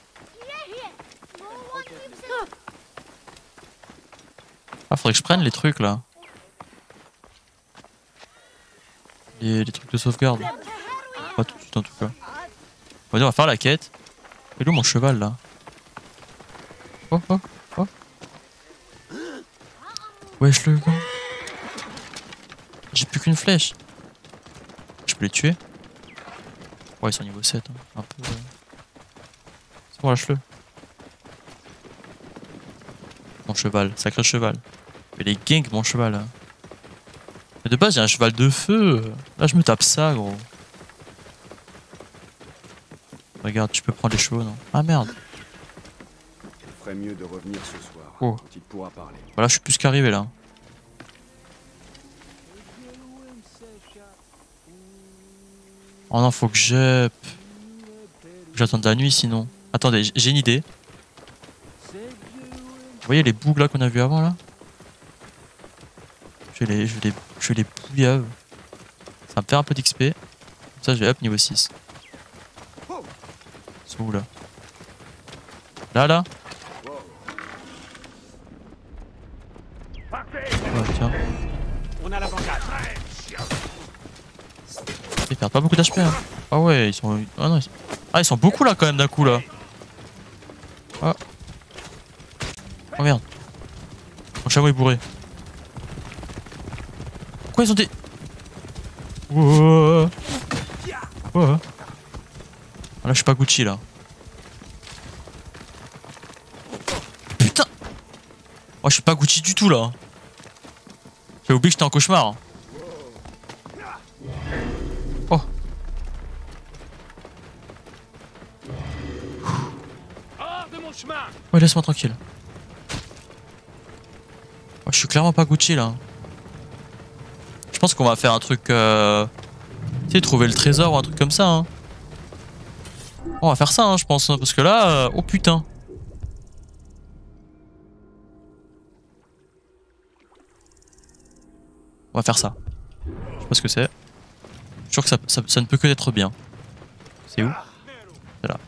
Ah, faudrait que je prenne les trucs là. Les, les trucs de sauvegarde. Pas tout de suite en tout cas. On va dire, on va faire la quête. Et où mon cheval là? Oh oh oh. Wesh le gars. J'ai plus qu'une flèche. Je peux les tuer? Ouais, ils sont niveau sept. Hein. Un peu. Euh... C'est bon, lâche-le. Mon cheval, sacré cheval. Mais les gangs, mon cheval. Hein. Mais de base, j'ai un cheval de feu. Là, je me tape ça, gros. Regarde, tu peux prendre les chevaux, non? Ah merde. Il ferait mieux de revenir ce soir. Oh. Quand il pourra parler. Voilà, je suis plus qu'arrivé là. Oh non, faut que je... J'attende la nuit sinon. Attendez, j'ai une idée. Vous voyez les bougs là qu'on a vu avant là? Je vais les, je vais les, je vais les bouillave. Ça va me faire un peu d'X P. Comme ça je vais up niveau six. C'est où là? Là là? Oh, tiens. On a l'avantage. Ils perdent pas beaucoup d'H P hein. Ah ouais, ils sont... Ah non, ils sont... Ah, ils sont beaucoup là quand même d'un coup là. Ah. Oh merde. Mon chameau est bourré. Pourquoi ils ont des... Oh. Oh. Ah, là je suis pas Gucci là. Putain. Oh, je suis pas Gucci du tout là. J'ai oublié que j'étais en cauchemar. Oh. Ouais, laisse-moi tranquille. Oh, je suis clairement pas Gucci là. Je pense qu'on va faire un truc... Euh... Tu sais, trouver le trésor ou un truc comme ça. Hein. On va faire ça, hein, je pense. Parce que là... Euh... Oh putain. On va faire ça. Je sais pas ce que c'est. Je suis sûr que ça, ça, ça ne peut que être bien. C'est où? C'est là.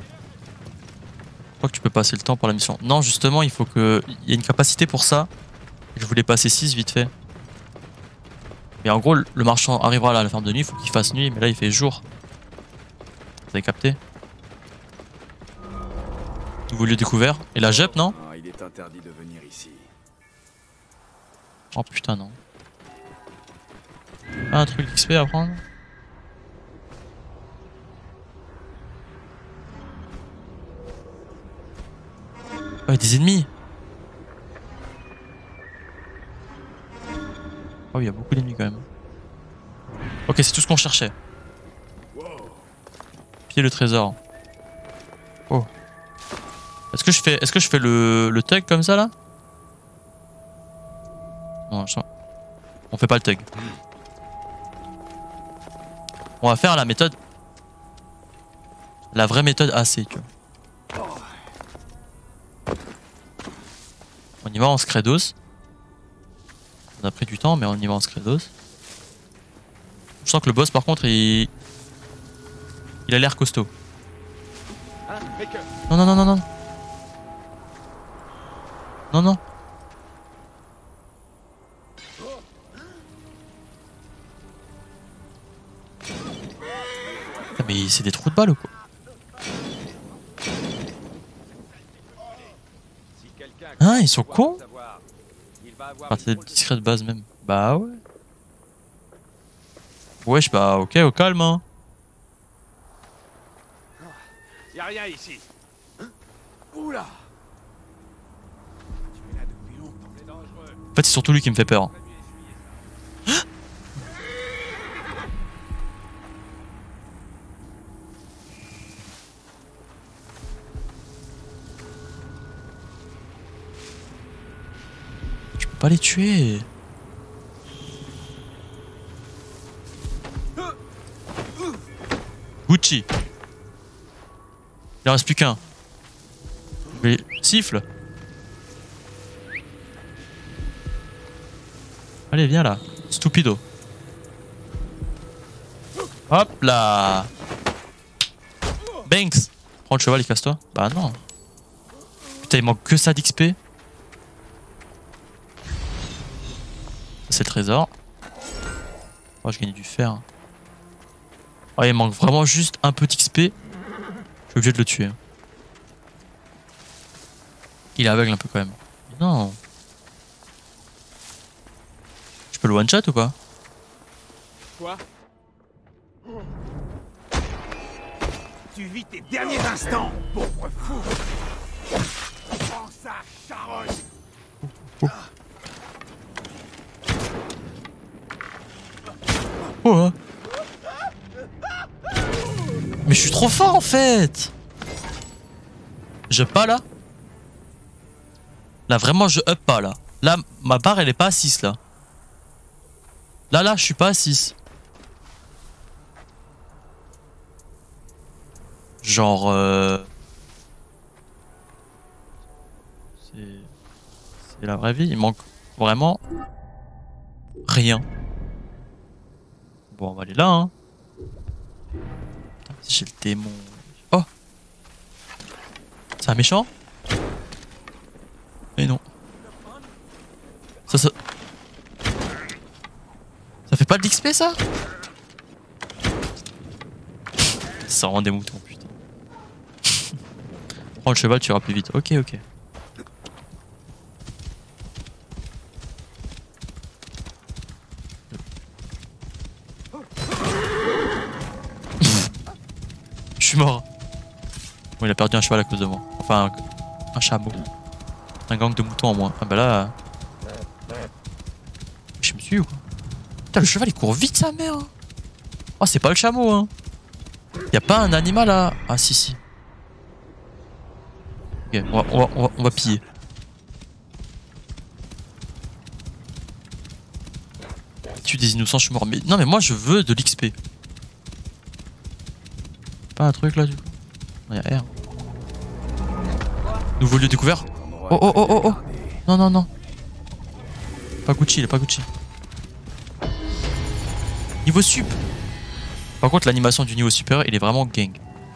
Je crois que tu peux passer le temps pour la mission. Non, justement, il faut que... Il y a une capacité pour ça. Je voulais passer six vite fait. Mais en gros, le marchand arrivera là à la ferme de nuit, il faut qu'il fasse nuit, mais là il fait jour. Vous avez capté? Nouveau lieu découvert. Et la J E P, non? Ah, il est interdit de venir ici. Oh putain, non. Ah, un truc d'X P à prendre? Oh, des ennemis! Oh, il y a beaucoup d'ennemis quand même. Ok, c'est tout ce qu'on cherchait. Pied le trésor. Oh. Est-ce que je fais, est-ce que je fais le, le tug comme ça là? Non, je... on fait pas le tug. On va faire la méthode, la vraie méthode A C, tu vois. On y va en scredos. On a pris du temps, mais on y va en scredos. Je sens que le boss, par contre, il, il a l'air costaud. Non, non, non, non, non. Non, non. Ah, mais c'est des trous de balles ou quoi? Hein, ils sont cons? Partie discrète de base même. Bah ouais. Wesh, bah ok, au calme hein. Y'a rien ici. Oula. Tu es là depuis longtemps, c'est dangereux. En fait, c'est surtout lui qui me fait peur. Je peux pas les tuer. Gucci. Il en reste plus qu'un. Mais siffle. Allez, viens là. Stupido. Hop là. Banks. Prends le cheval et casse-toi. Bah non. Putain, il manque que ça d'X P. C'est le trésor. Oh, je gagne du fer. Oh, il manque vraiment juste un peu d'X P. Je suis obligé de le tuer. Il est aveugle un peu quand même. Non. Je peux le one shot ou pas? Quoi? Tu vis tes derniers instants, pauvre fou. Prends ça, charogne. Oh. Oh hein. Mais je suis trop fort en fait. Je pas là. Là vraiment je up pas là. Là ma barre elle est pas à six là. Là là je suis pas à six. Genre euh... C'est c'est la vraie vie. Il manque vraiment rien. Bon on va aller là hein. J'ai le démon. Oh. C'est un méchant? Mais non. Ça, ça... Ça fait pas de l'X P ça? Ça rend des moutons putain. Prends le cheval, tu iras plus vite. Ok, ok. Je suis mort. Bon, il a perdu un cheval à cause de moi. Enfin, un, un chameau. Un gang de moutons en moins. Ah bah là... Je me suis ou quoi? Putain, le cheval il court vite sa mère. Oh, c'est pas le chameau hein. Y'a pas un animal là? Ah si si. Ok, on va, on va, on va, on va piller. Tue des innocents, je suis mort. Mais non mais moi je veux de l'X P. Pas un truc là du coup. Il y a R. Nouveau lieu découvert. Oh oh oh oh oh. Non non non. Pas Gucci, il est pas Gucci. Niveau sup. Par contre l'animation du niveau supérieur il est vraiment gang.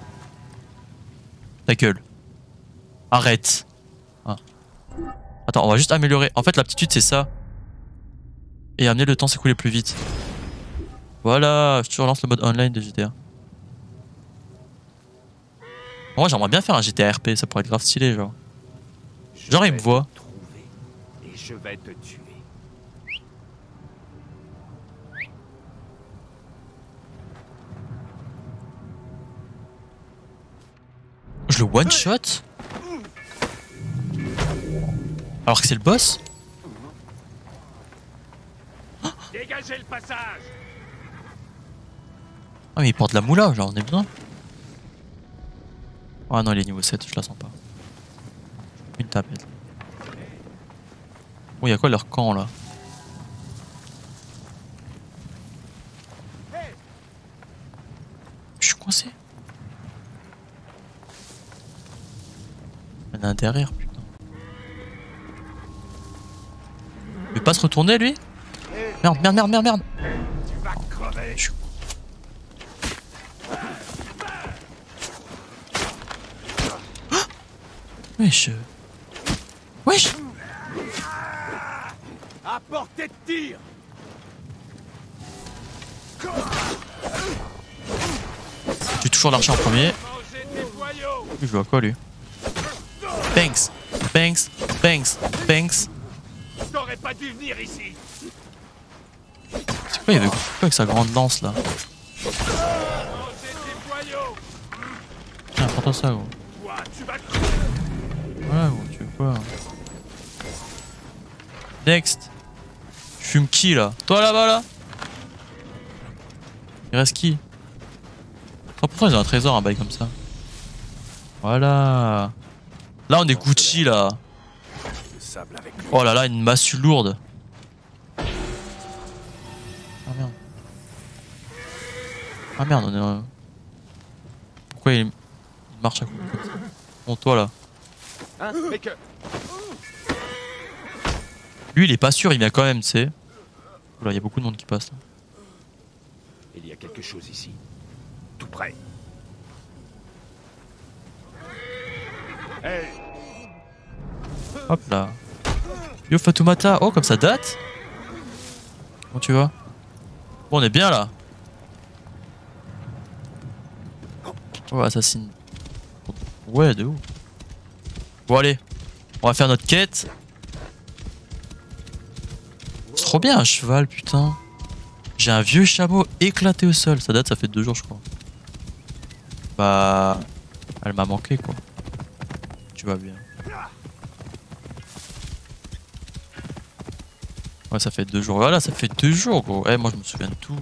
Ta gueule. Arrête. Ah. Attends on va juste améliorer. En fait l'aptitude c'est ça. Et amener le temps s'écouler plus vite. Voilà, je te relance le mode online de G T A. Moi j'aimerais bien faire un G T A R P, ça pourrait être grave stylé genre. Genre il me voit. Et je vais te tuer. Je le one shot? Alors que c'est le boss? Dégagez le passage. Ah mais il porte de la moula, genre on est besoin. Ah non il est niveau sept, je la sens pas. Une tapette. Oh y'a quoi leur camp là? Je suis coincé. Il y en a un derrière putain. Il veut pas se retourner lui? Merde merde merde merde merde. Tu vas crever. Je suis... Wesh. Wesh. À portée de tir. J'ai toujours l'archer en premier. Il joue à quoi lui? Banks. Banks. Banks. Banks. n'aurais pas dû venir ici. C'est quoi, il veut quoi avec sa grande lance là? Tiens, prends-toi ça, gros. Voilà, gros, tu veux quoi? Next. Tu fumes qui là? Toi là-bas là? Il reste qui? cent pour cent ils ont un trésor, un bail comme ça. Voilà. Là on est Gucci là. Oh là là, une massue lourde. Ah merde. Ah merde, on est... Euh... Pourquoi il... il marche à coup comme ça? Bon, toi là. Hein, mais que... Lui il est pas sûr, il vient quand même, tu sais. Oula, il y a beaucoup de monde qui passe là. Il y a quelque chose ici. Tout près. Hey. Hop là. Yo Fatoumata, oh comme ça date. Comment tu vas? Bon on est bien là. Oh assassine. Ouais de ouf. Bon allez, on va faire notre quête. C'est trop bien un cheval putain. J'ai un vieux chameau éclaté au sol. Ça date, ça fait deux jours je crois. Bah... Elle m'a manqué quoi. Tu vas bien. Ouais ça fait deux jours. Voilà ça fait deux jours gros. Eh moi je me souviens de tout.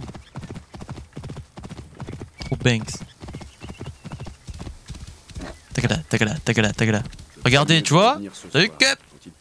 Trop banks. Tagada, tagada, tagada, tagada. Regardez tu vois. T'as vu Cup?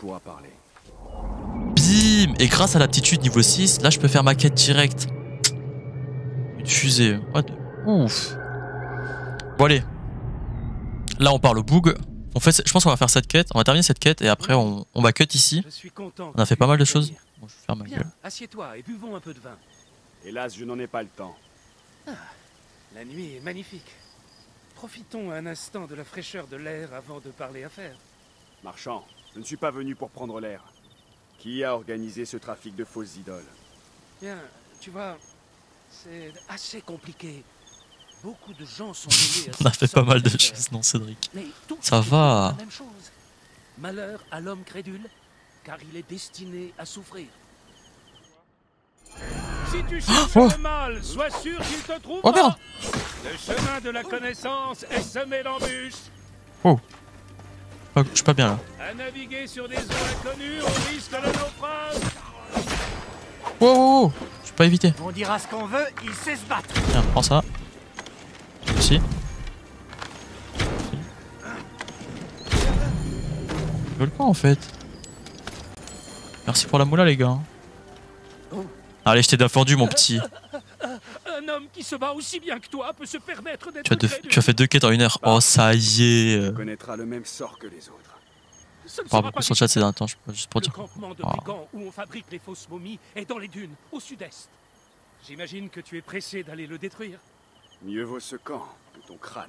Bim. Et grâce à l'aptitude niveau six, là je peux faire ma quête directe. Une fusée. What the... Ouf. Bon allez. Là on parle au boug. On fait, je pense qu'on va faire cette quête. On va terminer cette quête et après on, on va cut ici. On a fait pas mal de choses. Bon, je vais faire ma gueule. Assieds-toi et buvons un peu de vin. Hélas, je n'en ai pas le temps. Ah, la nuit est magnifique. Profitons un instant de la fraîcheur de l'air avant de parler affaires. Marchand, je ne suis pas venu pour prendre l'air. Qui a organisé ce trafic de fausses idoles? Bien, tu vois, c'est assez compliqué. Beaucoup de gens sont mêlés à On a fait pas mal de affaires. choses, non Cédric. Mais tout ça va. La même chose. Malheur à l'homme crédule, car il est destiné à souffrir. Si tu cherches Oh. le mal, sois sûr qu'il te trouvera. Oh merde. Le chemin de la connaissance est semé d'embûches. Oh. Oh, je suis pas bien là. À naviguer sur des eaux inconnues au risque de naufrage. Wow, wow, wow. Je peux pas éviter. On dira ce qu'on veut, il sait se battre. Tiens, prends ça. Aussi. Ils veulent quoi en fait? Merci pour la moula les gars. Allez, je t'ai défendu mon petit. Un homme qui se bat aussi bien que toi peut se permettre d'être Tu as, deux- crédule. tu as fait deux quêtes en une heure. Oh ça y est. Tu connaîtras le même sort que les autres. Ce ne On parle sera beaucoup pas sur le chat ces derniers temps, je peux juste pour Le dire. campement de Oh. brigands où on fabrique les fausses momies est dans les dunes, au sud-est. J'imagine que tu es pressé d'aller le détruire. Mieux vaut ce camp que ton crâne.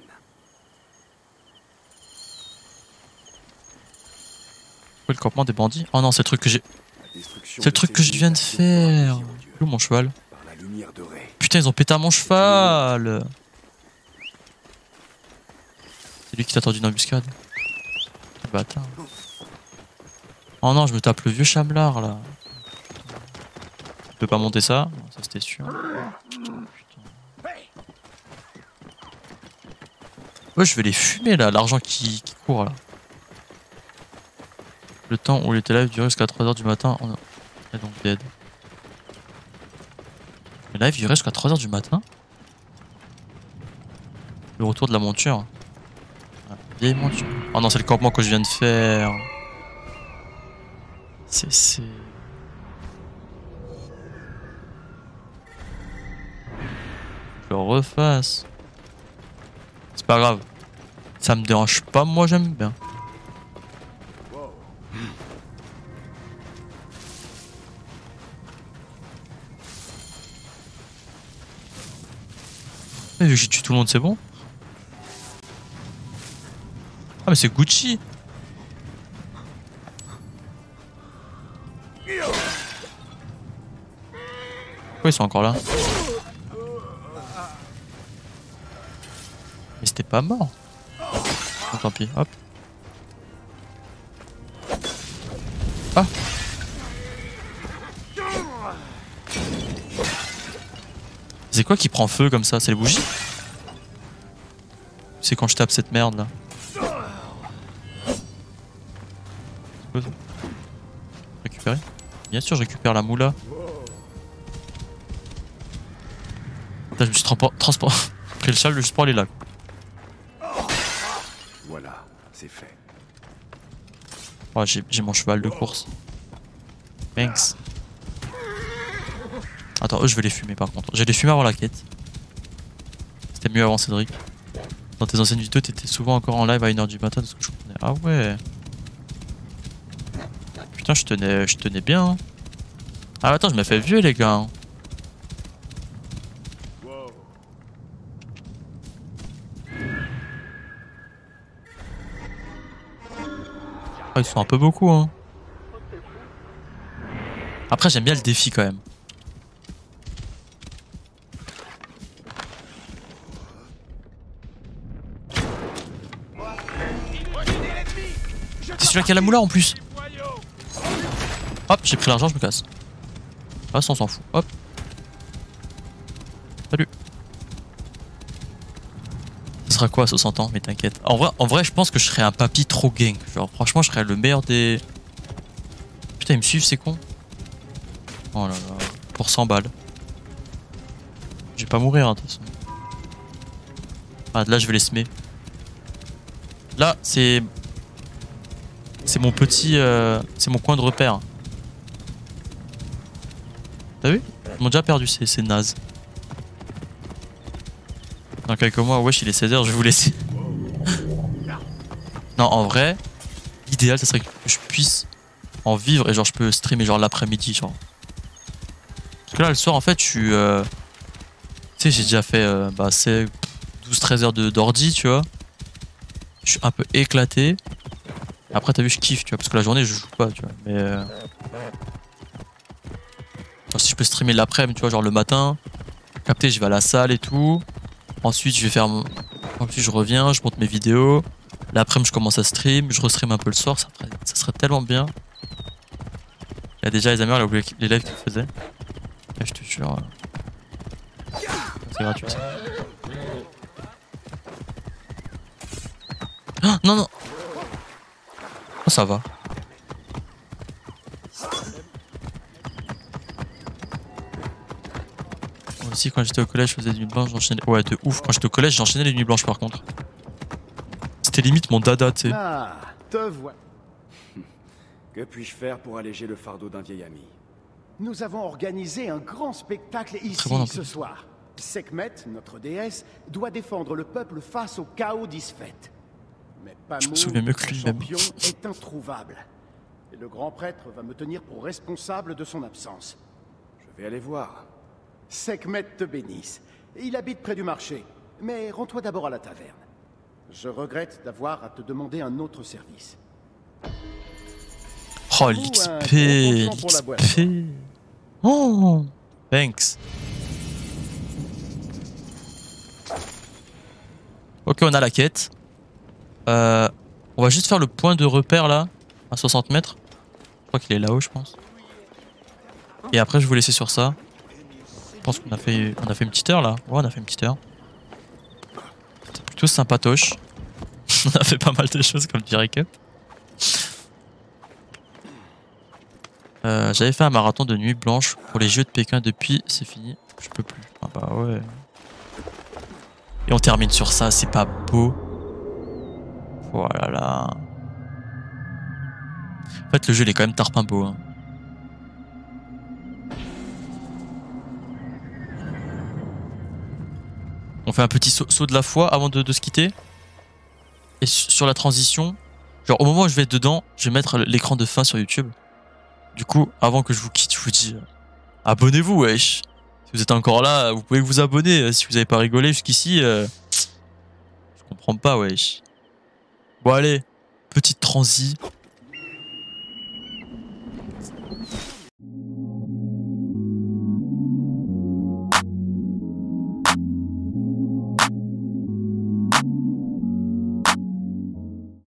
Où est le campement des bandits? Oh non, c'est le truc que j'ai. destruction C'est le de truc ces que je viens de îles faire. Où mon cheval? par la lumière de Ré. Putain, ils ont pété à mon cheval. C'est lui qui t'a tendu une embuscade. Bâtard. Oh non, je me tape le vieux chamelard là. Je peux pas monter ça? Non, ça c'était sûr. Ouais, je vais les fumer là, l'argent qui, qui court là. Le temps où il était live durait jusqu'à trois heures du matin. On est donc dead. Le live durait jusqu'à trois heures du matin. Le retour de la monture. Ah, vieille monture. Oh non, c'est le campement que je viens de faire. C'est... c'est... Je le refasse. C'est pas grave. Ça me dérange pas, moi j'aime bien. Mais vu que j'ai tué tout le monde, c'est bon. Ah mais c'est Gucci. Pourquoi ils sont encore là? Mais c'était pas mort. Bon, tant pis, hop. Ah. C'est quoi qui prend feu comme ça? C'est les bougies? C'est quand je tape cette merde là. Récupérer? Bien sûr, je récupère la moula. Là, je me suis transporté. Pris le châle juste pour aller là. Voilà, c'est fait. Oh, j'ai mon cheval de course. Thanks. Attends, eux je vais les fumer par contre. J'ai les fumé avant la quête. C'était mieux avant Cédric. Dans tes anciennes vidéos, t'étais souvent encore en live à une heure du matin de ce que je comprenais. Ah ouais. Putain, je tenais, je tenais bien. Hein. Ah attends, je me fais vieux les gars. Hein. Ah, ils sont un peu beaucoup hein. Après j'aime bien le défi quand même. C'est celui-là qui a la moula en plus. Hop, j'ai pris l'argent, je me casse. Ah, ça on s'en fout. Hop. Salut. Ce sera quoi à soixante ans? Mais t'inquiète. En vrai, en vrai, je pense que je serais un papy trop gang. Genre, franchement, je serais le meilleur des. Putain, ils me suivent, c'est con. Oh là là. Pour cent balles. Je vais pas mourir, hein, de toute façon. Ah, là, je vais les semer. Là, c'est. C'est mon petit. Euh... C'est mon coin de repère. T'as vu? Ils m'ont déjà perdu, c'est naze. Dans quelques mois, wesh, il est seize heures, je vais vous laisser. Non, en vrai, l'idéal, ça serait que je puisse en vivre et genre je peux streamer genre l'après-midi, genre. Parce que là, le soir, en fait, je suis. Euh... Tu sais, j'ai déjà fait euh, bah, douze treize heures d'ordi, tu vois. Je suis un peu éclaté. Après, t'as vu, je kiffe, tu vois, parce que la journée, je joue pas, tu vois. Mais. Euh... Genre, si je peux streamer l'après-midi, tu vois, genre le matin, capter, je vais à la salle et tout. Ensuite, je vais faire mon. Ensuite, je reviens, je monte mes vidéos. L'après-midi, je commence à stream, je restream un peu le soir, ça, ferait... ça serait tellement bien. Il y a déjà les amis, là, les lives qu'ils faisaient. Et je te jure. C'est gratuit ça. Oh, non, non! Oh, ça va. Moi aussi, quand j'étais au collège, je faisais des nuits blanches, j'enchaînais. Ouais, de ouf. Quand j'étais au collège, j'enchaînais les nuits blanches par contre. C'était limite mon dada, tu sais. Ah, te vois. Que puis-je faire pour alléger le fardeau d'un vieil ami? Nous avons organisé un grand spectacle ici bon, ce soir. Sekhmet, notre déesse, doit défendre le peuple face au chaos d'Isfet. Mais Je me souviens mieux que lui même. Le champion est introuvable. Et le grand prêtre va me tenir pour responsable de son absence. Je vais aller voir. Sekhmet te bénisse. Il habite près du marché. Mais rends-toi d'abord à la taverne. Je regrette d'avoir à te demander un autre service. Oh, l'X P, l'X P. Oh, thanks. Ok, on a la quête. Euh, on va juste faire le point de repère là, à soixante mètres. Je crois qu'il est là-haut, je pense. Et après, je vais vous laisser sur ça. Je pense qu'on a fait, on a fait une petite heure là. Ouais, on a fait une petite heure. C'était plutôt sympatoche. On a fait pas mal de choses comme dirait Cup. Euh, J'avais fait un marathon de nuit blanche pour les Jeux de Pékin depuis, c'est fini. Je peux plus. Ah bah ouais. Et on termine sur ça, c'est pas beau. Voilà là. En fait, le jeu il est quand même tarpin beau. Hein. On fait un petit saut, saut de la foi avant de, de se quitter. Et sur la transition, genre au moment où je vais être dedans, je vais mettre l'écran de fin sur YouTube. Du coup, avant que je vous quitte, je vous dis, euh, abonnez-vous, wesh. Si vous êtes encore là, vous pouvez vous abonner. Si vous n'avez pas rigolé jusqu'ici, euh, je comprends pas, wesh. Bon allez, petite transi.